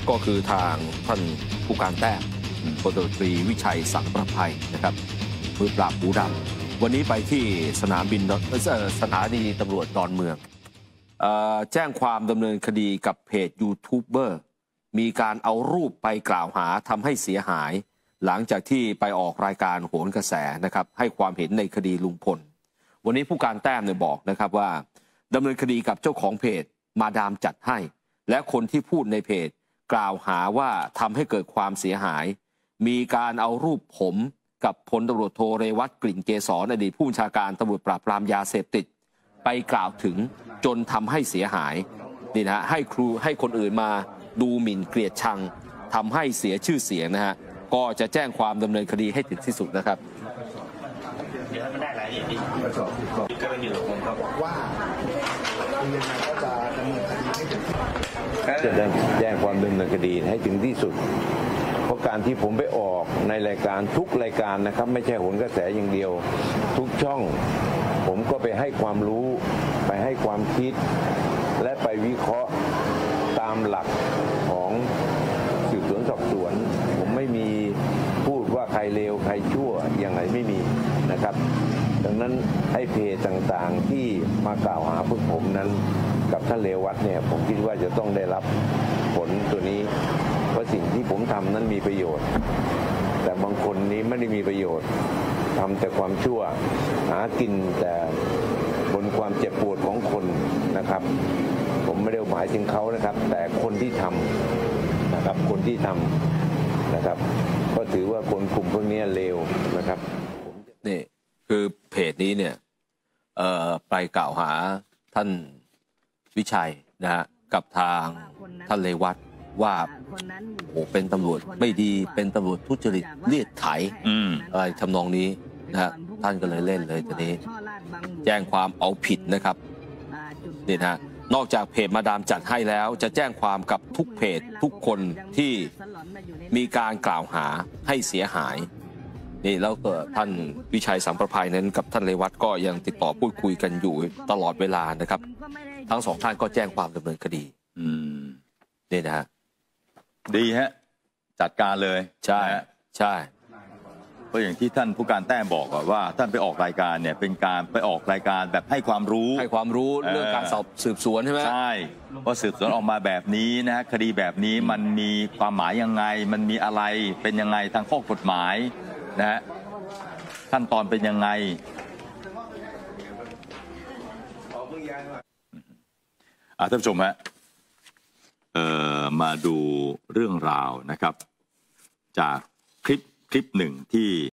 ก็คือทางท่านผู้การแต้มพลตรีวิชัยสังประภัยนะครับมือปราบหูดำวันนี้ไปที่สถานีตำรวจดอนเมืองแจ้งความดำเนินคดีกับเพจยูทูบเบอร์มีการเอารูปไปกล่าวหาทำให้เสียหายหลังจากที่ไปออกรายการโหนกระแสนะครับให้ความเห็นในคดีลุงพลวันนี้ผู้การแต้มเนี่ยบอกนะครับว่าดำเนินคดีกับเจ้าของเพจมาดามจัดให้และคนที่พูดในเพจกล่าวหาว่าทำให้เกิดความเสียหายมีการเอารูปผมกับพลตำรวจโทเรวัตกลิ่นเกษรอดีตผู้บัญชาการตำรวจปราบปรามยาเสพติดไปกล่าวถึงจนทำให้เสียหายนี่นะให้คนอื่นมาดูหมิ่นเกลียดชังทำให้เสียชื่อเสียงนะฮะก็จะแจ้งความดำเนินคดีให้ถึงที่สุดนะครับเดี๋ยวมันได้หลายอย่างที่ก็เป็นอยู่ตรงผมครับว่ายังไงก็จะดำเนินคดีให้ถึงจะแจ้งความดำเนินคดีให้ถึงที่สุดเพราะการที่ผมไปออกในรายการทุกรายการนะครับไม่ใช่โหนกระแสอย่างเดียวทุกช่องผมก็ไปให้ความรู้ไปให้ความคิดและไปวิเคราะห์ตามหลักของสืบสวนสอบสวนผมไม่มีพูดว่าใครเลวใครชั่วอย่างไรไม่มีนะครับดังนั้นไอ้เพจต่างๆที่มากล่าวหาพวกผมนั้นกับท่านเรวัตเนี่ยผมคิดว่าจะต้องได้รับผลตัวนี้เพราะสิ่งที่ผมทำนั้นมีประโยชน์แต่บางคนนี้ไม่ได้มีประโยชน์ทำแต่ความชั่วหากินแต่บนความเจ็บปวดของคนนะครับผมไม่ได้หมายถึงเขานะครับแต่คนที่ทำนะครับคนที่ทำนะครับก็ถือว่าคนกลุ่มพวกนี้เลวนะครับนี่คือเพจนี้เนี่ยไปกล่าวหาท่านวิชัยนะฮะกับทางท่านเรวัตว่าโอ้เป็นตำรวจไม่ดีเป็นตำรวจทุจริตเลียดไถอะไรทำนองนี้นะฮะท่านก็เลยเล่นเลยทีนี้แจ้งความเอาผิดนะครับนี่นะฮะนอกจากเพจมาดามจัดให้แล้วจะแจ้งความกับทุกเพจทุกคนที่มีการกล่าวหาให้เสียหายนี่แล้วก็ท่านวิชัยสังประภัยนั้นกับท่านเรวัตก็ยังติดต่อพูดคุยกันอยู่ตลอดเวลานะครับทั้งสองท่านก็แจ้งความดำเนินคดีนี่นะฮะดีฮะจัดการเลยใช่ใช่เพราะอย่างที่ท่านผู้การแต้มบอกว่าท่านไปออกรายการเนี่ยเป็นการไปออกรายการแบบให้ความรู้เรื่องการสืบสวนใช่ไหมใช่พอสืบสวนออกมาแบบนี้นะฮะคดีแบบนี้มันมีความหมายยังไงมันมีอะไรเป็นยังไงทางข้อกฎหมายนะฮะขั้นตอนเป็นยังไงท่านผู้ชมฮะมาดูเรื่องราวนะครับจากคลิปหนึ่งที่